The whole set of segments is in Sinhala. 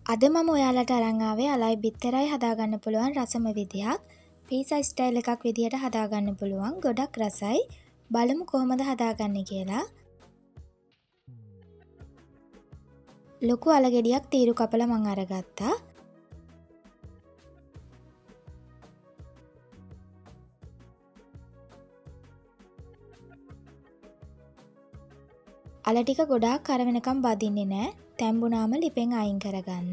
අද මම ඔයාලට අරන් ආවේ අලයි බිත්තරයි හදාගන්න පුළුවන් රසම විදියක්. පීසා ස්ටයිල් එකක් විදියට හදාගන්න පුළුවන්. ගොඩක් රසයි. බලමු කොහොමද හදාගන්නේ කියලා. ලොකු අල ගෙඩියක් තීරු කපලා මම අරගත්තා. අල ටික ගොඩාක් කර වෙනකම් බදින්නේ නැහැ. තැඹුනාම ලිපෙන් අයින් කරගන්න.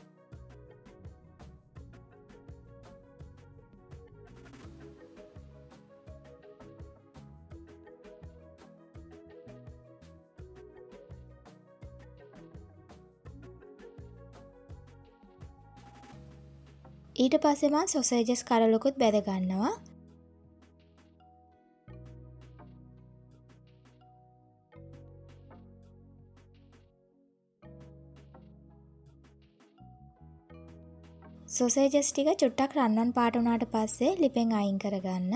ඊට පස්සේ මම සොසේජස් කරලකුත් බෙද ගන්නවා. සොසේජස් ටික චුට්ටක් රන්වන් පාට වුණාට පස්සේ ලිපෙන් අයින් කරගන්න.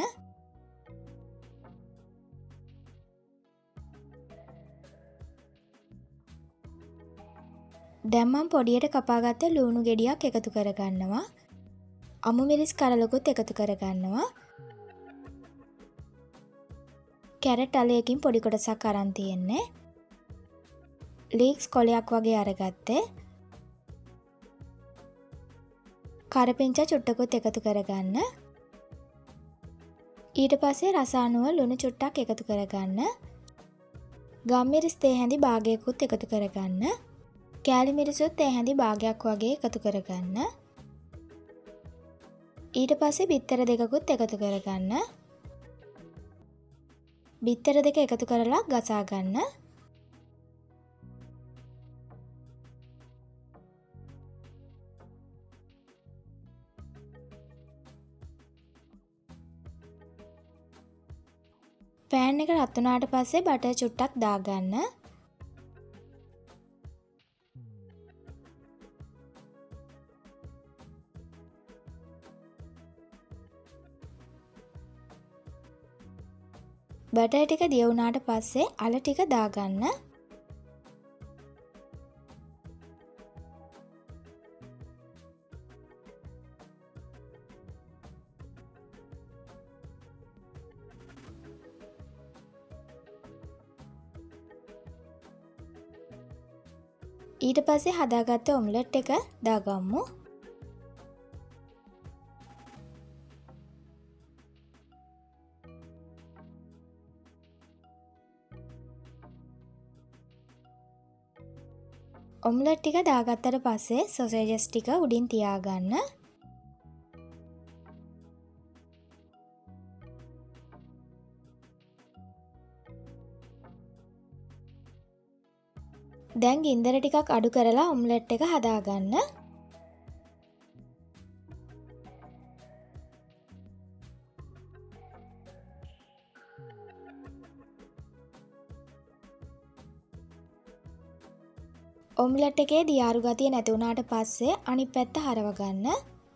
දැන් මම පොඩියට කපාගත්ත ලුණු ගෙඩියක් එකතු කරගන්නවා. අමු මිරිස් කරලකුත් එකතු කරගන්නවා. කැරට් අලයකින් පොඩි කොටසක් අරන් තියෙන්නේ. ලීක්ස් කොලයක් වගේ අරගත්තේ. කරපිංචා චුට්ටකුත් එකතු කරගන්න. ඊට පස්සේ රස අනුව ලුණු චුට්ටක් එකතු කරගන්න. ගම්මිරිස් තේ හැඳි භාගයකුත් එකතු කරගන්න. කෑලි මිරිසුත් තේ හැඳි භාගයක් වගේ එකතු කරගන්න. ඊට පස්සේ බිත්තර දෙකකුත් එකතු කරගන්න. බිත්තර දෙක එකතු කරලා ගසා ගන්න. පෑන් එක රත් වුණාට පස්සේ බටර් චුට්ටක් දාගන්න. බටර් ටික දිය වුණාට පස්සේ අල ටික දාගන්න. ඊට පස්සේ හදාගත්ත ඔම්ලට් එක දාගමු. ඔම්ලට් ටික දාගත්තට පස්සේ සොසේජස් ටික උඩින් තියාගන්න. දැන් ගින්දර ටිකක් අඩු කරලා ඔම්ලට් එක හදාගන්න. ඔම්ලට් එකේ දියාරු ගතිය නැති වුණාට පස්සේ අනිත් පැත්ත හරව ගන්න.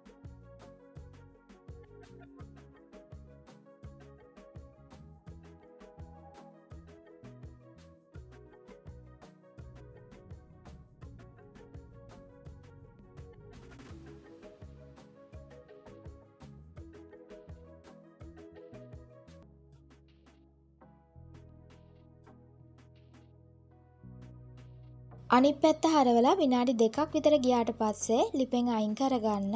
අනිත් පැත්ත හරවලා විනාඩි 2ක් විතර ගියාට පස්සේ ලිපෙන් අයින් කරගන්න.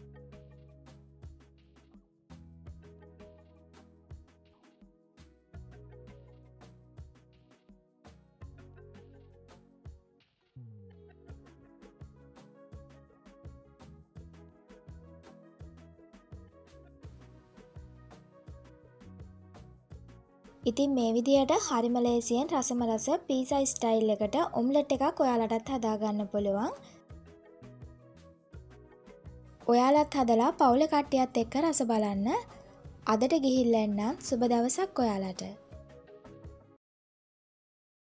ඉතින් මේ විදියට හරිම ලේසියෙන් රසම රස පීසා ස්ටයිල් එකට ඔම්ලට් එකක් ඔයාලටත් හදාගන්න පුළුවන්. ඔයාලත් හදලා පවුලේ කට්ටියත් එක්ක රස බලන්න. අදට ගිහිල්ලා එන්නම්. සුබ දවසක් ඔයාලට.